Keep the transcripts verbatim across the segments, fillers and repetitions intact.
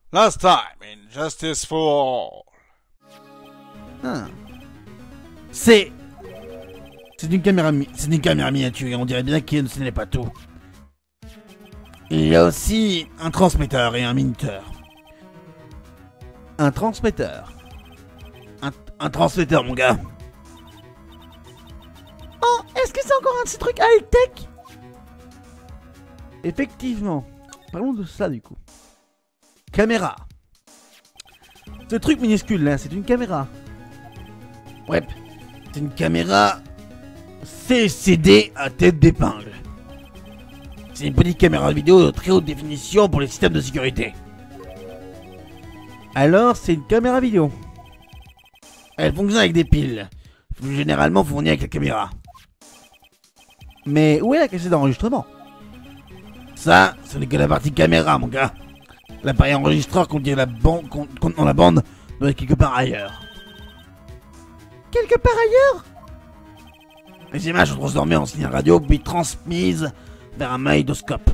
Last time in Justice for All. Ah. C'est... C'est une caméra mi... C'est une caméra miniature et on dirait bien que ce n'est pas tout. Il y a aussi un transmetteur et un minuteur. Un transmetteur. Un, un transmetteur, mon gars. Oh, est-ce que c'est encore un de ces trucs high-tech? Effectivement. Parlons de ça, du coup. Caméra. Ce truc minuscule, là, c'est une caméra. Ouais, c'est une caméra C C D à tête d'épingle. C'est une petite caméra vidéo de très haute définition pour les systèmes de sécurité. Alors, c'est une caméra vidéo. Elle fonctionne avec des piles, généralement fournies avec la caméra. Mais où est la cassette d'enregistrement? Ça, ce n'est que la partie caméra, mon gars. L'appareil enregistreur contient la bande, contenant la bande doit être quelque part ailleurs. Quelque part ailleurs? Les images sont transformées en signal radio puis transmises vers un magnétoscope.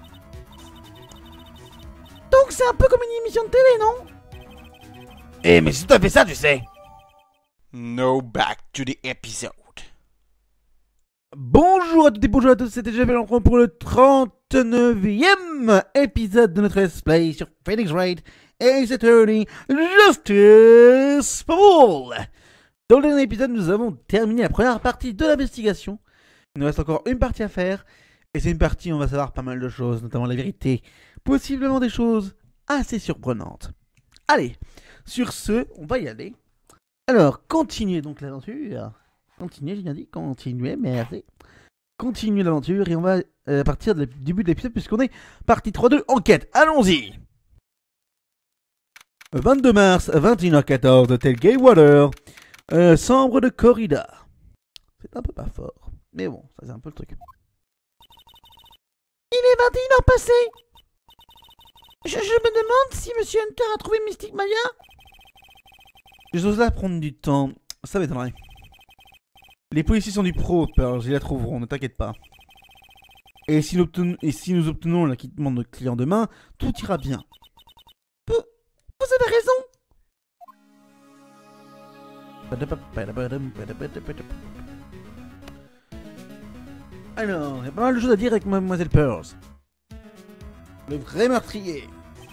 Donc c'est un peu comme une émission de télé, non? Eh, mais si tu as fait ça, tu sais. No, back to the episode. Bonjour à toutes et bonjour à tous, c'était Jeff Lenron pour le trente-neuvième épisode de notre let's play sur Phoenix Wright Ace Attorney Justice for All. Dans le dernier épisode, nous avons terminé la première partie de l'investigation. Il nous reste encore une partie à faire. Et c'est une partie où on va savoir pas mal de choses, notamment la vérité. Possiblement des choses assez surprenantes. Allez, sur ce, on va y aller. Alors, continuez donc l'aventure. Continuez, j'ai bien dit, continuez, merci. Continuez l'aventure et on va euh, partir du début de l'épisode puisqu'on est partie trois deux, enquête. Allons-y. vingt-deux mars, vingt et une heures quatorze, hôtel Gaywater. Euh, chambre de corrida. C'est un peu pas fort. Mais bon, ça c'est un peu le truc. Il est vingt et une heures passées. Je, je me demande si Monsieur Hunter a trouvé Mystic Maya. J'ose là prendre du temps. Ça m'étonnerait. Les policiers sont du pro, Pearls, ils la trouveront, ne t'inquiète pas. Et si, et si nous obtenons l'acquittement de notre client demain, tout ira bien. Vous, vous avez raison. Alors, il y a pas mal de choses à dire avec Mademoiselle Pearls. Le vrai meurtrier.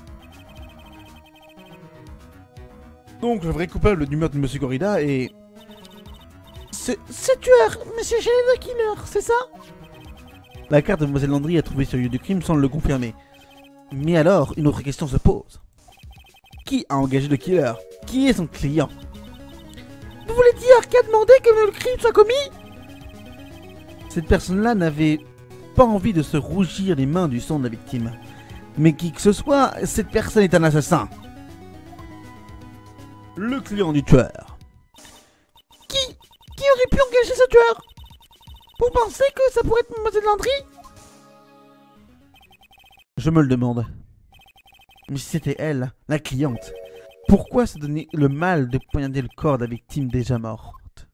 Donc, le vrai coupable du meurtre de Monsieur Corrida est... C'est... C'est tueur, Monsieur Shelley the Killer, c'est ça? La carte de Mademoiselle Landry a trouvé sur le lieu du crime semble le confirmer. Mais alors, une autre question se pose. Qui a engagé le killer? Qui est son client? Vous voulez dire qui a demandé que le crime soit commis? Cette personne-là n'avait pas envie de se rougir les mains du sang de la victime. Mais qui que ce soit, cette personne est un assassin. Le client du tueur. Qui Qui aurait pu engager ce tueur? Vous pensez que ça pourrait être Mademoiselle Landry? Je me le demande. Mais si c'était elle, la cliente, pourquoi se donner le mal de poignarder le corps de la victime déjà morte?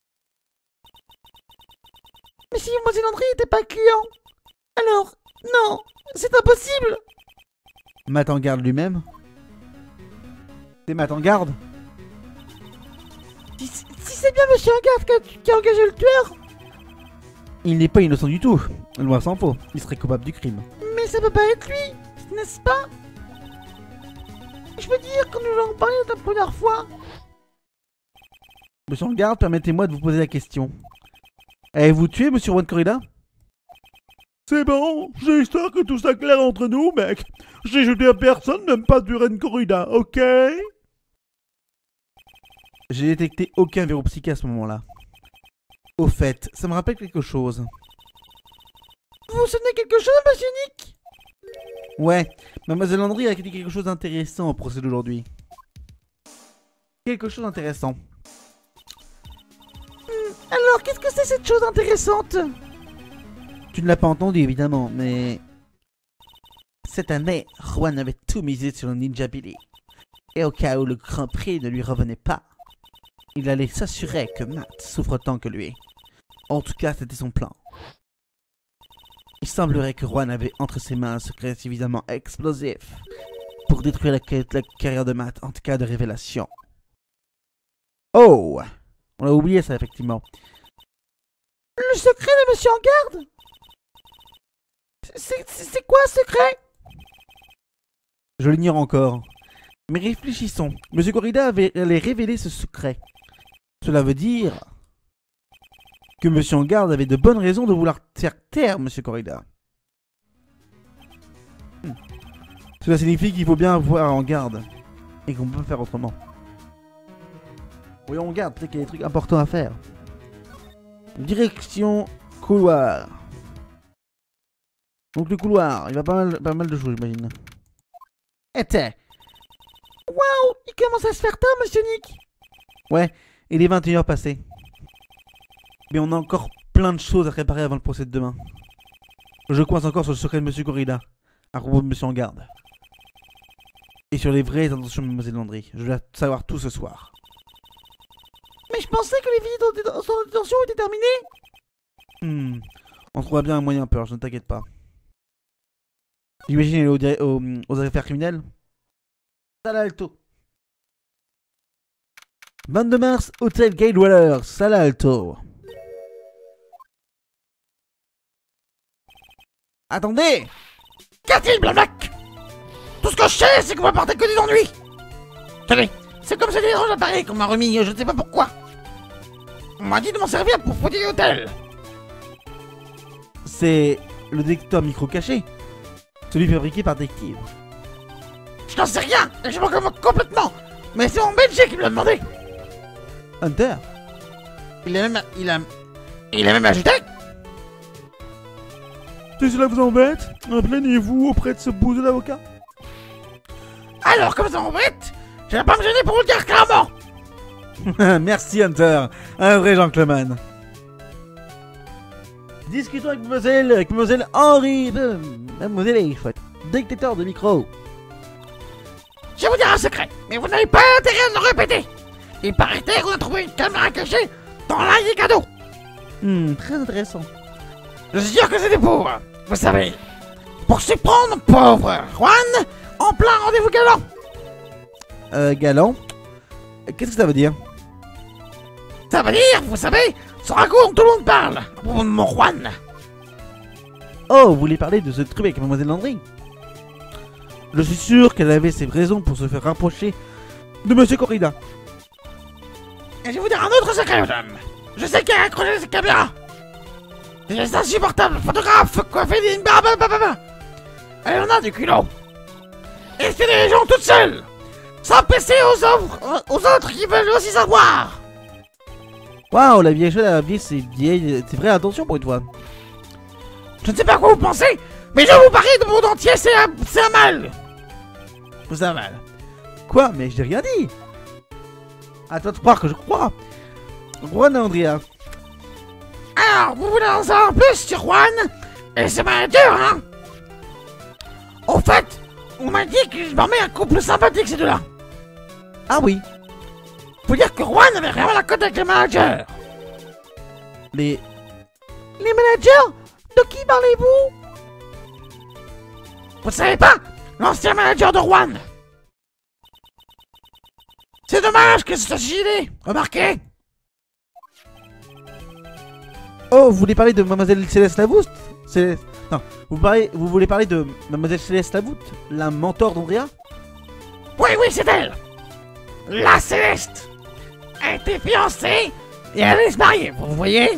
Mais si Mademoiselle Landry n'était pas client, alors, non, c'est impossible. Matt-en-Garde lui-même? C'est Matt-en-Garde? Si, si c'est bien Monsieur Engarde qui a, qui a engagé le tueur, il n'est pas innocent du tout, loin s'en faut, il serait coupable du crime. Mais ça peut pas être lui, n'est-ce pas? Je veux dire, quand nous l'avons parlé la première fois. Monsieur Engarde, permettez-moi de vous poser la question. Avez-vous tué Monsieur Juan Corrida? C'est bon, j'espère que tout ça clair entre nous, mec. J'ai jeté à personne, même pas du Juan Corrida, ok? J'ai détecté aucun verrou psychique à ce moment-là. Au fait, ça me rappelle quelque chose. Vous vous souvenez quelque chose, Monsieur Nick? Ouais, Mademoiselle Landry a dit quelque chose d'intéressant au procès d'aujourd'hui. Quelque chose d'intéressant. Hmm, alors, qu'est-ce que c'est cette chose intéressante? Tu ne l'as pas entendu, évidemment, mais... Cette année, Juan avait tout misé sur le Ninja Billy. Et au cas où le Grand Prix ne lui revenait pas, il allait s'assurer que Matt souffre autant que lui. En tout cas, c'était son plan. Il semblerait que Juan avait entre ses mains un secret suffisamment explosif pour pour détruire la, la carrière de Matt en cas de révélation. Oh! On a oublié ça, effectivement. Le secret de Monsieur en garde? C'est quoi ce secret? Je l'ignore encore. Mais réfléchissons. Monsieur Corrida avait, allait révéler ce secret. Cela veut dire que Monsieur en garde avait de bonnes raisons de vouloir faire taire Monsieur Corrida. Hmm. Cela signifie qu'il faut bien avoir en garde. Et qu'on peut pas faire autrement. Voyons en garde, peut-être qu'il y a des trucs importants à faire. Direction couloir. Donc le couloir, il va pas mal, pas mal de choses, j'imagine. Eh t'es. Waouh, il commence à se faire tard, Monsieur Nick. Ouais, il est vingt et une heures passées. Mais on a encore plein de choses à préparer avant le procès de demain. Je coince encore sur le secret de Monsieur Corrida, à propos de Monsieur en garde. Et sur les vraies intentions de Mademoiselle Landry. Je dois savoir tout ce soir. Mais je pensais que les visites en détention étaient terminées. Hmm, on trouvera bien un moyen, Purge, ne t'inquiète pas. J'imagine aller aux, aux, aux affaires criminelles. Sala Alto. vingt-deux mars, Hôtel Gale-Dweller, Sala Alto. Attendez! Qu'y a-t-il, Black? Tout ce que je sais, c'est qu'on va porter que des ennuis. Tenez, c'est comme ces étranges appareils qu'on m'a remis, je ne sais pas pourquoi. On m'a dit de m'en servir pour fouiller l'hôtel. C'est le détecteur micro caché. Celui fabriqué par Détective. Je n'en sais rien, et je m'en moque complètement. Mais c'est mon B G qui me l'a demandé. Hunter? Il a même... Il a... Il a même ajouté... Si cela vous embête, plaignez-vous auprès de ce bouseux d'avocat. Alors, comme ça m'embête, je vais pas me gêner pour vous le dire clairement. Merci Hunter, un vrai gentleman. Discutons avec mademoiselle, avec mademoiselle Henry, euh, mademoiselle Eichfott, détecteur de micro. Je vais vous dire un secret, mais vous n'avez pas intérêt à le répéter. Il paraît qu'on a trouvé une caméra cachée dans l'un des cadeaux. Hmm, très intéressant. Je suis sûr que c'est des pauvres, vous savez, pour surprendre pauvre Juan en plein rendez-vous galant. Euh, galant? Qu'est-ce que ça veut dire? Ça veut dire, vous savez, ce ragot dont tout le monde parle, à propos de mon Juan. Oh, vous voulez parler de ce truc avec mademoiselle Landry? Je suis sûr qu'elle avait ses raisons pour se faire rapprocher de Monsieur Corrida. Et je vais vous dire un autre secret, madame. Je sais qui a accroché cette caméra. C'est insupportable, photographe, coiffé d'une barbe, bababa. Elle en a du culot. Et c'est des gens toutes seules, sans passer aux autres, aux autres qui veulent aussi savoir. Waouh, la vieille chose, la vieille, c'est vieille, c'est vraie attention pour une fois. Je ne sais pas à quoi vous pensez, mais je vous parie de monde entier, c'est un, c'est un mal. C'est un mal. Quoi? Mais j'ai rien dit. À toi de croire que je crois. Juan et Andrea. Alors, vous voulez en savoir plus sur Juan et ses manager, hein? Au fait, on m'a dit qu'ils formaient un couple sympathique, ces deux-là. Ah oui. Faut dire que Juan avait vraiment la cote avec les managers. Les... Les managers? De qui parlez-vous? Vous savez pas? L'ancien manager de Juan. C'est dommage que ce soit gilé, remarquez. Oh, vous voulez parler de mademoiselle Céleste Lavoust? Céleste... Non, vous, parlez... vous voulez parler de mademoiselle Céleste Lavoust, la mentor d'Andrea? Oui, oui, c'est elle. La Céleste. Elle était fiancée et elle allait se marier, vous voyez?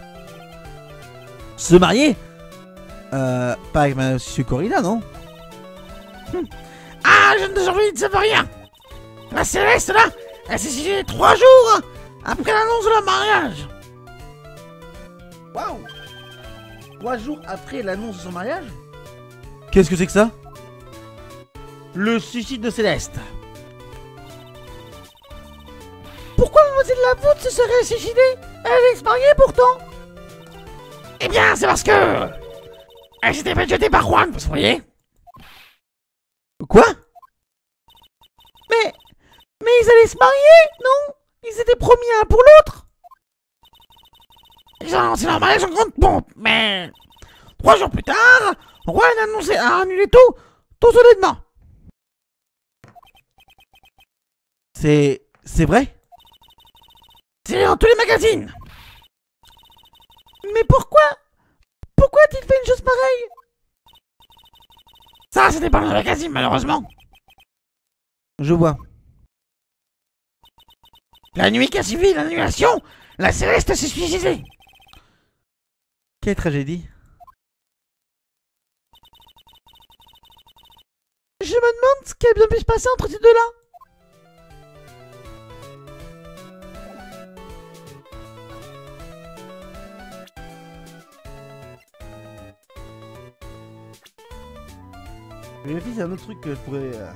Se marier? Euh... Pas avec monsieur Corrida, non? Hum. Ah, je ne survis ne savais rien. La Céleste, là, elle s'est suicidée trois jours après l'annonce de leur mariage. Waouh! Trois jours après l'annonce de son mariage? Qu'est-ce que c'est que ça? Le suicide de Céleste. Pourquoi mademoiselle Lavoust se serait suicidée? Elle allait se marier pourtant. Eh bien, c'est parce que... elle s'était fait jeter par Juan, vous voyez? Quoi? Mais... Mais ils allaient se marier, non? Ils étaient promis l'un pour l'autre. Ils ont lancé leur mariage en grande pompe, mais... Trois jours plus tard, Juan a annoncé à annuler tout, tout solidement. C'est... c'est vrai? C'est dans tous les magazines. Mais pourquoi? Pourquoi a-t-il fait une chose pareille? Ça, c'était pas dans le magazine, malheureusement. Je vois. La nuit qu'a suivi l'annulation, la Céleste s'est suicidée. Quelle tragédie. Je me demande ce qui a bien pu se passer entre ces deux-là. Vérifie, c'est un autre truc que je pourrais... Euh...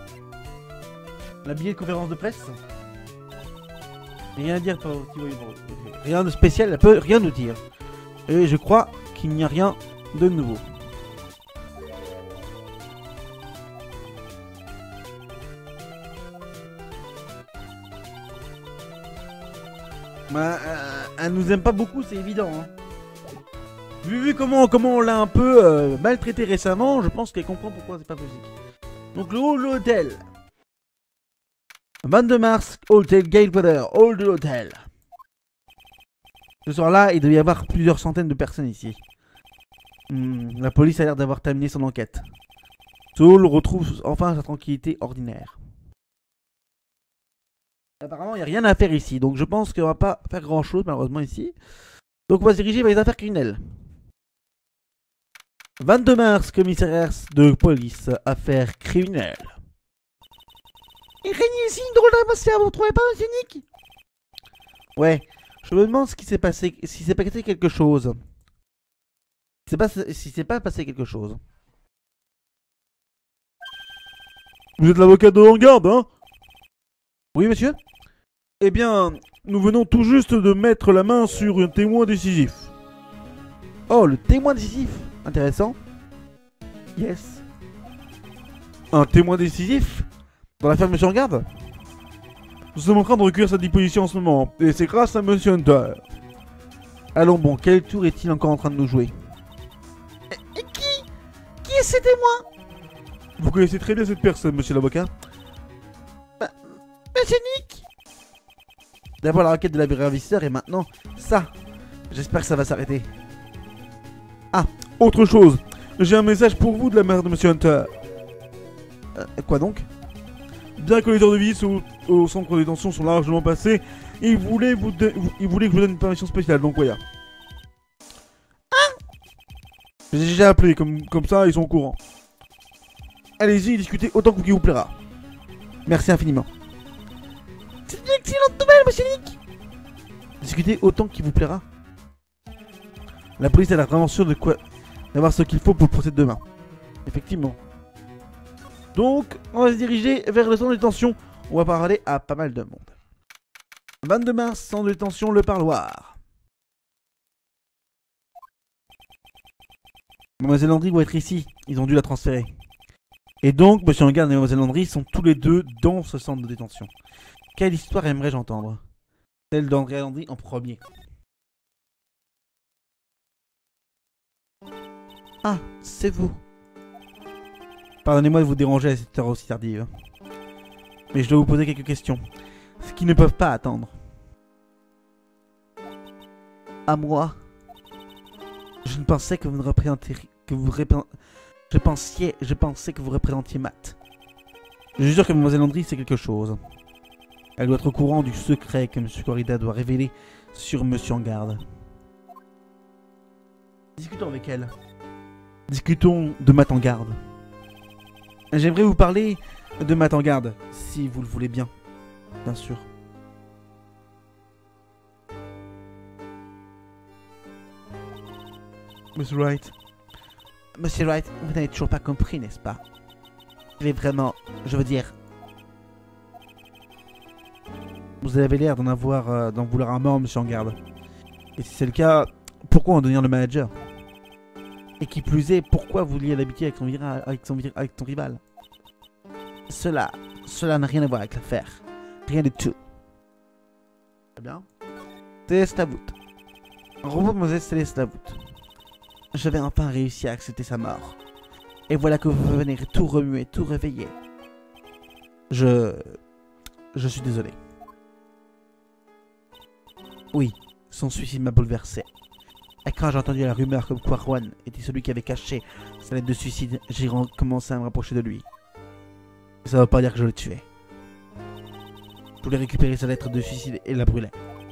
La billet de conférence de presse. Rien à dire, pas... rien de spécial, elle peut rien nous dire. Et je crois qu'il n'y a rien de nouveau. Bah, euh, elle nous aime pas beaucoup, c'est évident. Hein. Vu, vu comment, comment on l'a un peu euh, maltraité récemment, je pense qu'elle comprend pourquoi c'est pas possible. Donc le hall de l'hôtel. vingt-deux mars, Hôtel Galeweather, hall de l'hôtel. Ce soir-là, il devait y avoir plusieurs centaines de personnes ici. Hmm, la police a l'air d'avoir terminé son enquête. Saul retrouve enfin sa tranquillité ordinaire. Apparemment, il n'y a rien à faire ici, donc je pense qu'on va pas faire grand-chose malheureusement ici. Donc on va se diriger vers les affaires criminelles. vingt-deux mars, commissariat de police, affaires criminelles. Il règne ici une drôle d'atmosphère, vous ne trouvez pas, monsieur Nick? Ouais, je me demande ce qui s'est passé, si s'est passé quelque chose. Si c'est pas, si c'est pas passé quelque chose. Vous êtes l'avocat de l'avant-garde, hein? Oui, monsieur? Eh bien, nous venons tout juste de mettre la main sur un témoin décisif. Oh, le témoin décisif. Intéressant. Yes. Un témoin décisif? Dans l'affaire Monsieur en garde? Nous sommes en train de recueillir sa déposition en ce moment, et c'est grâce à Monsieur Hunter. Allons bon, quel tour est-il encore en train de nous jouer? Et qui? Qui est ce témoin? Vous connaissez très bien cette personne, monsieur l'avocat? Bah, monsieur Nick? D'abord la requête de la ravisseur et maintenant ça. J'espère que ça va s'arrêter. Ah, autre chose. J'ai un message pour vous de la mère de Monsieur Hunter. Euh, quoi donc? Bien que les heures de visite au, au centre de détention sont largement passées, il voulait, vous il voulait que je vous donne une permission spéciale, donc voilà. Hein? J'ai déjà appelé, comme, comme ça ils sont au courant. Allez-y, discutez autant que vous plaira. Merci infiniment. C'est une excellente nouvelle, monsieur Nick. Discutez autant qu'il vous plaira. La police a l'air vraiment sûre de quoi d'avoir ce qu'il faut pour procéder demain. Effectivement. Donc, on va se diriger vers le centre de détention. On va parler à pas mal de monde. vingt-deux mars, centre de détention, le parloir. Mademoiselle Landry doit être ici. Ils ont dû la transférer. Et donc, Monsieur Hangar et Mademoiselle Landry sont tous les deux dans ce centre de détention. Quelle histoire aimerais-je entendre? Celle d'Andrea Landry en premier. Ah, c'est vous. Pardonnez-moi de vous déranger à cette heure aussi tardive. Mais je dois vous poser quelques questions. Ce qui ne peuvent pas attendre. À moi. Je ne pensais que vous ne représentiez... Que vous représent... Je pensais... Je pensais que vous représentiez Matt. Je suis sûr que Mademoiselle Landry sait quelque chose. Elle doit être au courant du secret que Monsieur Corrida doit révéler sur Monsieur en garde. Discutons avec elle. Discutons de Matt en garde. J'aimerais vous parler de Matt en garde, si vous le voulez bien. Bien sûr. Monsieur Wright. Monsieur Wright, vous n'avez toujours pas compris, n'est-ce pas? Je vais vraiment... Je veux dire... Vous avez l'air d'en avoir... Euh, d'en vouloir un mort, Monsieur en garde. Et si c'est le cas, pourquoi en devenir le manager? Et qui plus est, pourquoi vous liez l'amitié avec, avec, son, avec son rival? Cela... Cela n'a rien à voir avec l'affaire. Rien du tout. Très bien. Céleste Lavoute. Robot Moses Céleste Lavoute. J'avais enfin réussi à accepter sa mort. Et voilà que vous venez tout remuer, tout réveiller. Je... je suis désolé. Oui, son suicide m'a bouleversé. Et quand j'ai entendu la rumeur comme quoi Juan était celui qui avait caché sa lettre de suicide, j'ai commencé à me rapprocher de lui. Ça ne veut pas dire que je l'ai tué. Je voulais récupérer sa lettre de suicide et la brûler.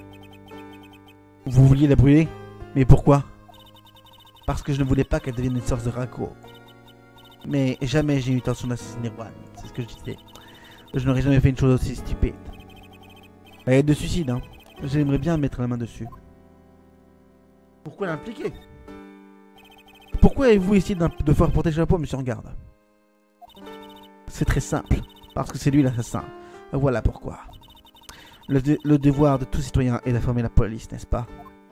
Vous vouliez la brûler? Mais pourquoi? Parce que je ne voulais pas qu'elle devienne une sorte de ragot. Mais jamais j'ai eu l'intention d'assassiner Juan, c'est ce que je disais. Je n'aurais jamais fait une chose aussi stupide. La lettre de suicide, hein. J'aimerais bien mettre la main dessus. Pourquoi l'impliquer? Pourquoi avez-vous essayé de faire porter le chapeau à Monsieur en garde? C'est très simple. Parce que c'est lui l'assassin. Voilà pourquoi. Le, de le devoir de tout citoyen est d'informer la police, n'est-ce pas?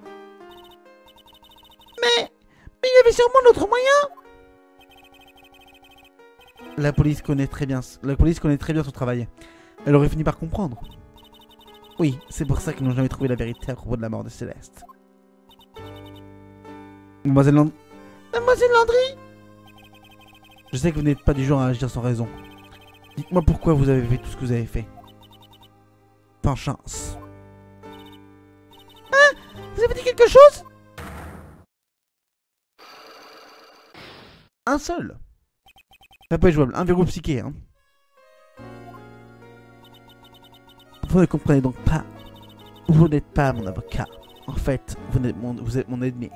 Mais... Mais il y avait sûrement d'autres moyens. La police connaît très bien... La police connaît très bien son travail. Elle aurait fini par comprendre. Oui, c'est pour ça qu'ils n'ont jamais trouvé la vérité à propos de la mort de Céleste. Mademoiselle Landry... Mademoiselle Landry? Je sais que vous n'êtes pas du genre à agir sans raison. Dites-moi pourquoi vous avez fait tout ce que vous avez fait. Pas chance. Hein? Vous avez dit quelque chose? Un seul. Ça peut être jouable. Un verrou psyché, hein. Vous ne comprenez donc pas. Vous n'êtes pas mon avocat. En fait, vous êtes mon, vous êtes mon ennemi.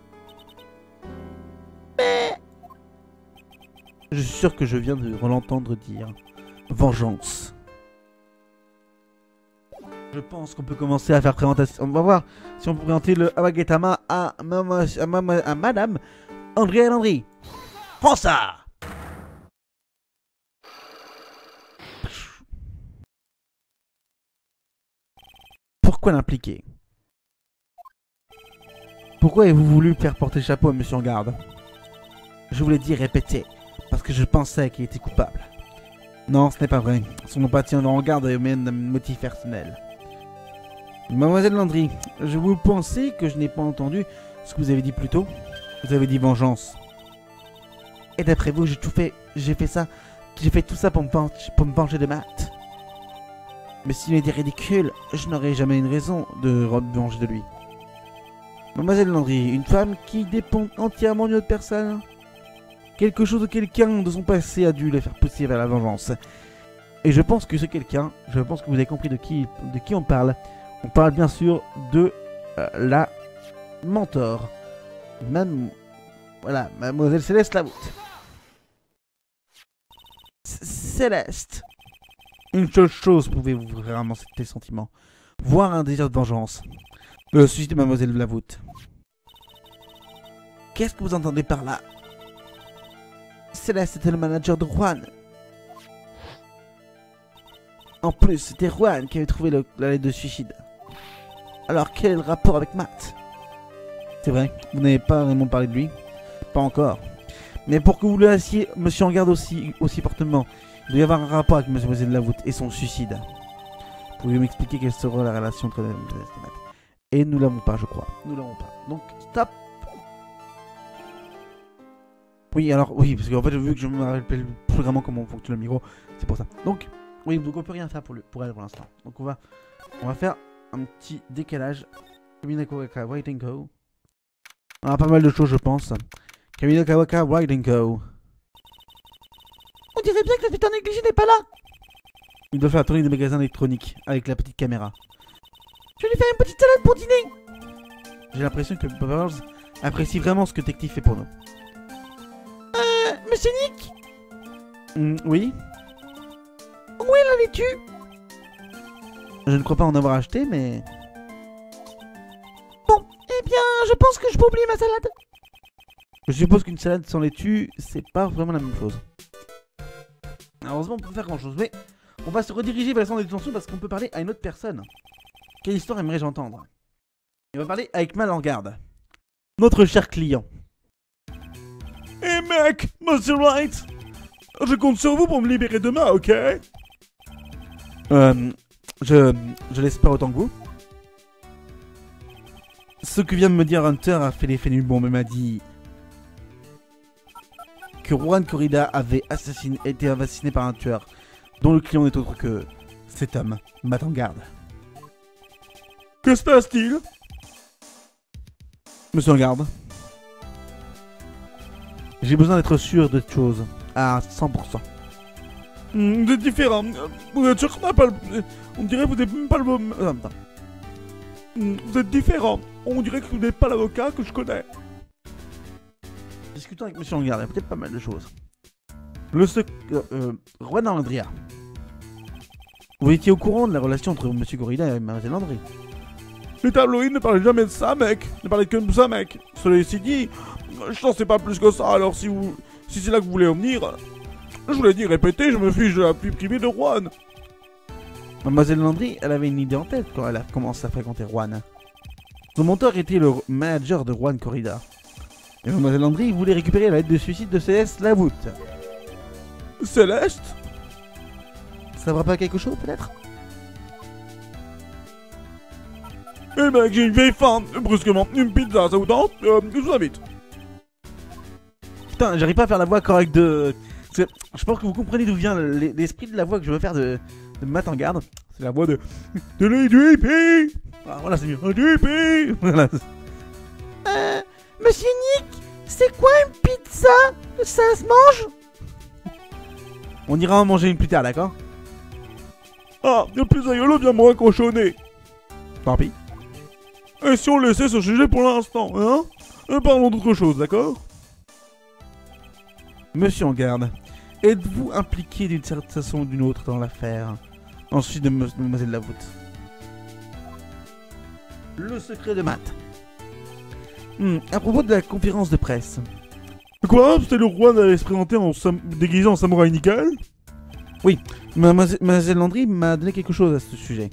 Mais... Je suis sûr que je viens de l'entendre dire. Vengeance. Je pense qu'on peut commencer à faire présentation. On va voir si on peut présenter le Awagetama à, mama, à, mama, à Madame Andrea Landry. Prends ça! Pourquoi l'impliquer? Pourquoi avez-vous voulu faire porter le chapeau à Monsieur en garde? Je vous l'ai dit et répété, parce que je pensais qu'il était coupable. Non, ce n'est pas vrai. Son empathie en garde est même un motif personnel. Mademoiselle Landry, je vous pensez que je n'ai pas entendu ce que vous avez dit plus tôt? Vous avez dit vengeance. Et d'après vous, j'ai tout fait, j'ai fait ça, j'ai fait tout ça pour me, pour me venger de Matt. Mais s'il était ridicule, je n'aurais jamais une raison de me venger de lui. Mademoiselle Landry, une femme qui dépend entièrement d'une autre personne. Quelque chose ou quelqu'un de son passé a dû la faire pousser vers la vengeance. Et je pense que ce quelqu'un, je pense que vous avez compris de qui, de qui on parle. On parle bien sûr de euh, la mentor. Même, voilà, Mademoiselle Céleste Lavoute. Céleste. Une seule chose pouvait vous vraiment tes sentiments. Voir un désir de vengeance. Le suicide de Mademoiselle Lavoute. Qu'est-ce que vous entendez par là? Céleste était le manager de Juan. En plus, c'était Juan qui avait trouvé le, la lettre de suicide. Alors quel est le rapport avec Matt? C'est vrai, vous n'avez pas vraiment parlé de lui. Pas encore. Mais pour que vous le laissiez, Monsieur en garde aussi, aussi fortement, il doit y avoir un rapport avec Mademoiselle Lavoute et son suicide. Pouvez-vous m'expliquer quelle sera la relation entre Matt? Et nous l'avons pas, je crois. Nous l'avons pas. Donc, stop. Oui, alors, oui, parce qu'en fait, vu que je me rappelle plus vraiment comment fonctionne le micro, c'est pour ça. Donc, oui, donc on peut rien faire pour, le, pour elle pour l'instant. Donc, on va, on va faire un petit décalage. Kamina Kawaka, Writing Co. On a pas mal de choses, je pense. Kamina Kawaka, Writing Co. On dirait bien que l'inspecteur négligé n'est pas là. Il doit faire la tournée des magasins électroniques avec la petite caméra. Je vais lui faire une petite salade pour dîner. J'ai l'impression que Powers apprécie vraiment ce que Detective fait pour nous. Euh, Monsieur Nick? Mm, oui. Où est la laitue? Je ne crois pas en avoir acheté, mais... Bon, eh bien, je pense que je peux oublier ma salade. Je suppose qu'une salade sans laitue, c'est pas vraiment la même chose. Heureusement, on peut faire grand chose, mais on va se rediriger vers le centre de détention parce qu'on peut parler à une autre personne. Quelle histoire aimerais-je entendre? On va parler avec Mal en garde. Notre cher client. Eh hey mec, Monsieur Wright, je compte sur vous pour me libérer demain, ok? Euh, je, je l'espère autant que vous. Ce que vient de me dire Hunter a fait l'effet d'une bombe et m'a dit que Juan Corrida avait assassiné, été assassiné par un tueur dont le client n'est autre que Cet homme mat en garde. Que se passe-t-il? Monsieur en garde. J'ai besoin d'être sûr de choses. À cent pour cent. Hmm, Vous êtes différent. Vous êtes sûr qu'on n'a pas le... On dirait que vous n'êtes même pas le bon... Ah, attends. Hmm, Vous êtes différent. On dirait que vous n'êtes pas l'avocat que je connais. Discutons avec Monsieur en garde. Il y a peut-être pas mal de choses. Le sec... Euh, euh, Juan Andrea. Vous étiez au courant de la relation entre Monsieur Gorilla et Mademoiselle Landry? Les tabloïds ne parlaient jamais de ça, mec. Ne parlaient que de ça, mec. Cela dit, je n'en sais pas plus que ça. Alors si vous... Si c'est là que vous voulez en venir... Je vous l'ai dit, répétez, je me fiche de la vie privée de Juan. Mademoiselle Landry, elle avait une idée en tête quand elle a commencé à fréquenter Juan. Son mentor était le manager de Juan Corrida. Et Mademoiselle Landry voulait récupérer la lettre de suicide de Céleste Lavoute. Céleste? Ça va pas quelque chose peut-être? Eh mec, j'ai une vieille faim. Brusquement, une pizza, ça vous tente? euh, Je vous invite. Putain, j'arrive pas à faire la voix correcte de... Parce que je pense que vous comprenez d'où vient l'esprit de la voix que je veux faire de, de Matt en garde. C'est la voix de... De l'A D P. Ah, voilà, c'est mieux. A D P. Voilà. Euh, Monsieur Nick, c'est quoi une pizza? Ça se mange? On ira en manger une plus tard, d'accord? Ah, le pizzaïolo vient me raccrochonner. Tant pis. Et si on laissait ce sujet pour l'instant, hein? Et parlons d'autre chose, d'accord? Monsieur en garde, êtes-vous impliqué d'une certaine façon ou d'une autre dans l'affaire? Ensuite de Mademoiselle Lavoute. Le secret de Matt. Hmm, à propos de la conférence de presse. Quoi? C'était le roi d'aller se présenter en sam... déguisé en samouraï nickel? Oui, Mademoiselle Mademoiselle Landry m'a donné quelque chose à ce sujet.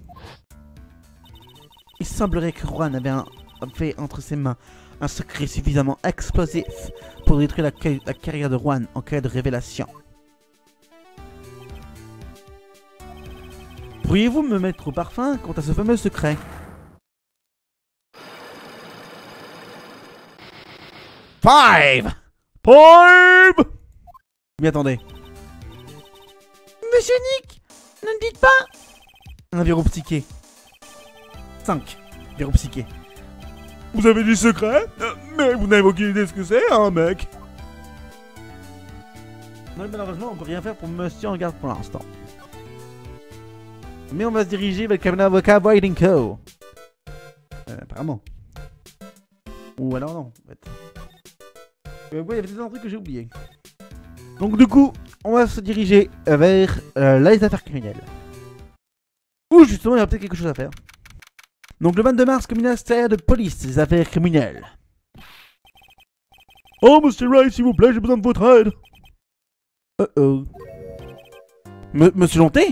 Il semblerait que Juan avait un... fait entre ses mains un secret suffisamment explosif pour détruire la, ca la carrière de Juan en cas de révélation. Pourriez-vous me mettre au parfum quant à ce fameux secret? Five! Five! Mais attendez. Monsieur Nick, ne me dites pas. Un verrou psyché. cinq verrou psyché. Vous avez dit secret? Euh, Mais vous n'avez aucune idée de ce que c'est, hein, mec? Non, malheureusement, on peut rien faire pour Monsieur en garde pour l'instant. Mais on va se diriger vers le cabinet d'avocat White and Co. Euh, apparemment. Ou alors non, en fait. Euh, ouais, il y avait peut-être un truc que j'ai oublié. Donc du coup, on va se diriger vers euh, les affaires criminelles. Ou justement, il y a peut-être quelque chose à faire. Donc le vingt-deux mars, commissaire de police des affaires criminelles. Oh, Monsieur Wright, s'il vous plaît, j'ai besoin de votre aide. Oh oh. M Monsieur Lonté?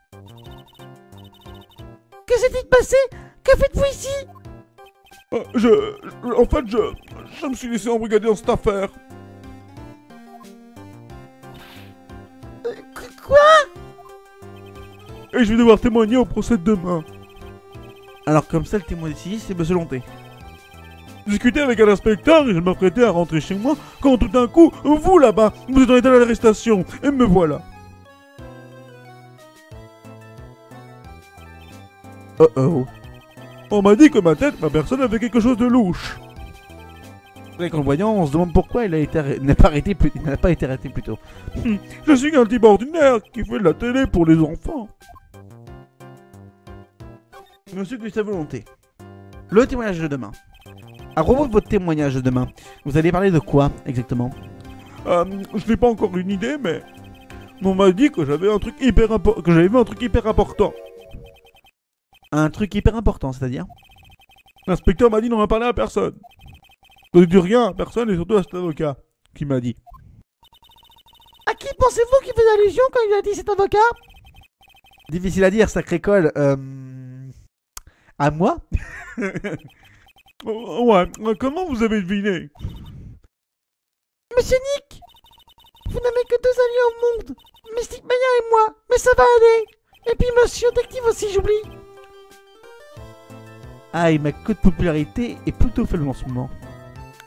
Que s'est-il passé? Que faites-vous ici? Euh, je, je- En fait, je... Je me suis laissé embrigader dans cette affaire. Euh, qu- Quoi? Et je vais devoir témoigner au procès de demain. Alors comme ça, le témoin décisif, c'est Monsieur Lonté. Discuter avec un inspecteur et je m'apprêtais à rentrer chez moi quand tout d'un coup, vous là-bas, vous êtes en état d'arrestation. Et me voilà. Oh oh. On m'a dit que ma tête, ma personne avait quelque chose de louche. Et qu'en le voyant, on se demande pourquoi il a été arrêté- n'a pas arrêté plus... il n'a pas été arrêté plus tôt. Hum, Je suis un type ordinaire qui fait de la télé pour les enfants. Monsieur Gustave Lonté, le témoignage de demain. À propos de votre témoignage de demain, vous allez parler de quoi exactement? Euh, je n'ai pas encore une idée, mais on m'a dit que j'avais un truc hyper important, que j'avais vu un truc hyper important. Un truc hyper important, c'est-à-dire? L'inspecteur m'a dit d'en parler à personne. Je ne dis rien à personne et surtout à cet avocat qui m'a dit. À qui pensez-vous qu'il faisait allusion quand il a dit cet avocat? Difficile à dire, sacré col. Euh... À moi? Oh, ouais, euh, comment vous avez deviné? Monsieur Nick, vous n'avez que deux alliés au monde, Mystic Maya et moi, mais ça va aller. Et puis Monsieur Détective aussi, j'oublie. Ah, et ma cote de popularité est plutôt faible en ce moment.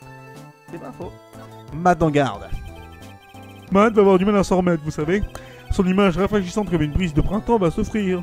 C'est pas faux. Matt en garde. Matt va avoir du mal à s'en remettre, vous savez. Son image rafraîchissante comme une brise de printemps va s'offrir.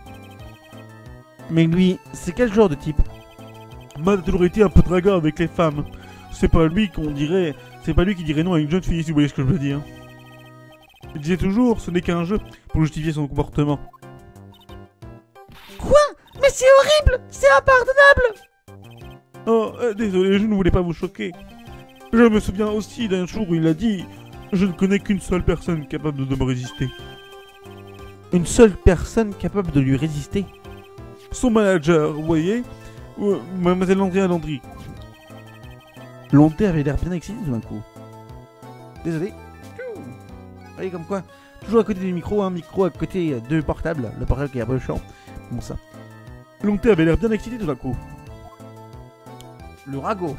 Mais lui, c'est quel genre de type? Matt a toujours été un peu dragueur avec les femmes. C'est pas lui qu'on dirait... C'est pas lui qui dirait non à une jeune fille, si vous voyez ce que je veux dire. Il disait toujours, ce n'est qu'un jeu, pour justifier son comportement. Quoi? Mais c'est horrible! C'est impardonnable! Oh, euh, désolé, je ne voulais pas vous choquer. Je me souviens aussi d'un jour où il a dit « Je ne connais qu'une seule personne capable de me résister. » Une seule personne capable de lui résister? Son manager, vous voyez, euh, Mademoiselle Andrea Landry. Londé avait l'air bien excité tout d'un coup. Désolé. Vous voyez comme quoi, toujours à côté du micro, un micro à côté de portable. Le portable qui est un peu chiant. Bon ça. Longté avait l'air bien excité tout d'un coup. Le ragot.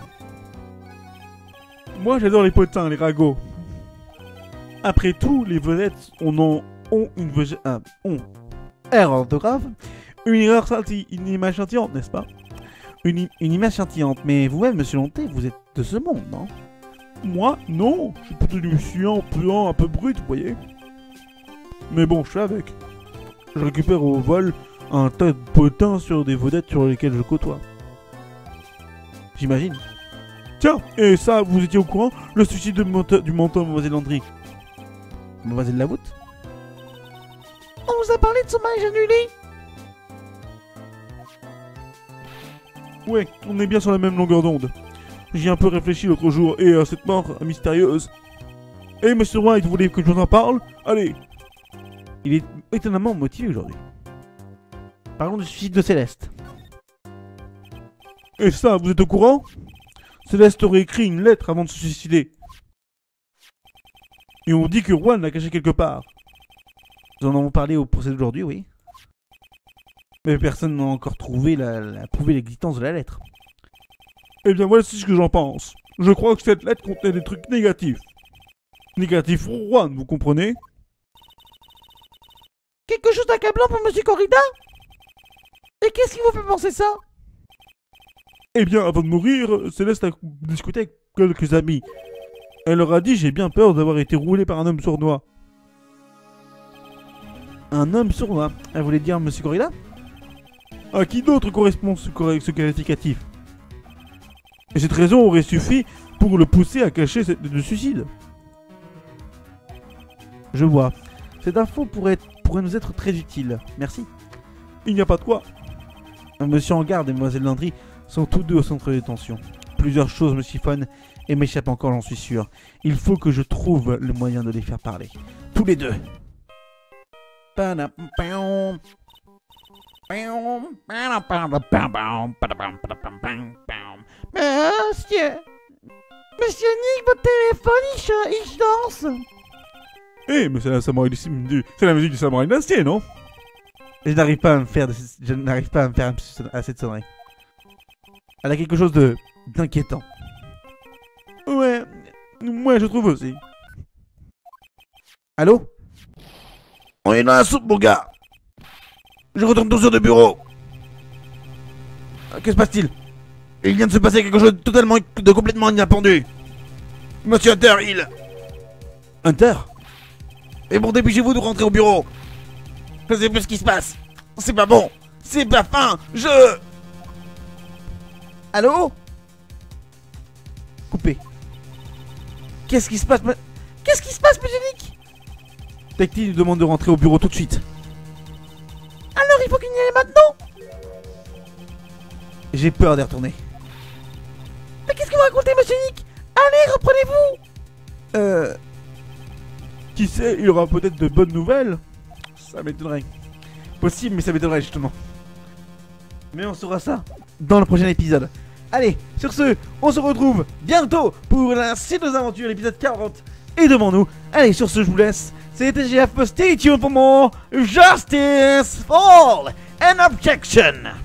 Moi j'adore les potins, les ragots. Après tout, les vedettes on en ont une vege... ah, ont. Erreur orthographe. Une erreur scinti- une image scintillante, n'est-ce pas? Une, une image scintillante. Mais vous-même, monsieur Longté, vous êtes de ce monde, non? Moi, non. Je suis plutôt du chiant, puant, un peu brut, vous voyez. Mais bon, je fais avec. Je récupère au vol un tas de potins sur des vedettes sur lesquelles je côtoie. J'imagine. Tiens, et ça, vous étiez au courant? Le suicide de monte- du mentor Mademoiselle Landry. Mademoiselle Lavoute? On vous a parlé de son mariage annulé? Ouais, on est bien sur la même longueur d'onde. J'y ai un peu réfléchi l'autre jour, et à cette mort mystérieuse. Eh, Monsieur White, vous voulez que je vous en parle? Allez. Il est étonnamment motivé aujourd'hui. Parlons du suicide de Céleste. Et ça, vous êtes au courant? Céleste aurait écrit une lettre avant de se suicider. Et on dit que Juan l'a cachée quelque part. Nous en avons parlé au procès d'aujourd'hui, oui. Mais personne n'a encore trouvé la, la prouvé l'existence de la lettre. Eh bien, voici ce que j'en pense. Je crois que cette lettre contenait des trucs négatifs. Négatifs pour Juan, vous comprenez? Quelque chose d'accablant pour Monsieur Corrida? Et qu'est-ce qui vous fait penser ça? Eh bien, avant de mourir, Céleste a discuté avec quelques amis. Elle leur a dit « J'ai bien peur d'avoir été roulé par un homme sournois. » Un homme sournois? Elle voulait dire Monsieur Corrida? À qui d'autre correspond ce, corre- ce qualificatif? Et cette raison aurait suffi pour le pousser à cacher cette- le suicide. Je vois. Cette info pourrait, pourrait nous être très utile. Merci. Il n'y a pas de quoi. Monsieur Engarde et Mademoiselle Landry sont tous deux au centre de détention. Plusieurs choses me chiffonnent et m'échappent encore, j'en suis sûr. Il faut que je trouve le moyen de les faire parler. Tous les deux. Monsieur... Monsieur Nick, votre téléphone, il, ch- il danse. Eh, mais c'est la samouraï du sim- du- c'est la musique du samouraï d'acier, non? Je n'arrive pas à me faire, de- je n'arrive pas à me faire à cette sonnerie. Elle a quelque chose de d'inquiétant. Ouais, moi je trouve aussi. Allô? On est dans la soupe, mon gars. Je retourne tout sur le bureau. Euh, Que se passe-t-il? Il vient de se passer quelque chose de totalement, de complètement inattendu. Monsieur Hunter, il... Hunter? Et bon, dépêchez-vous de rentrer au bureau. Je sais plus ce qui se passe. C'est pas bon. C'est pas fin. Je... Allô? Coupé. Qu'est-ce qui se passe? ma- Qu'est-ce qui se passe, monsieur Nick? Tecti nous demande de rentrer au bureau tout de suite. Alors il faut qu'il y aille maintenant. J'ai peur d'y retourner. Mais qu'est-ce que vous racontez, monsieur Nick? Allez, reprenez-vous. Euh... Qui sait, il y aura peut-être de bonnes nouvelles. Ça m'étonnerait. Possible, mais ça m'étonnerait justement. Mais on saura ça dans le prochain épisode. Allez, sur ce, on se retrouve bientôt pour la suite de nos aventures, l'épisode quarante est devant nous. Allez, sur ce, je vous laisse. C'était G F, stay tuned for more Justice, Fall and Objection.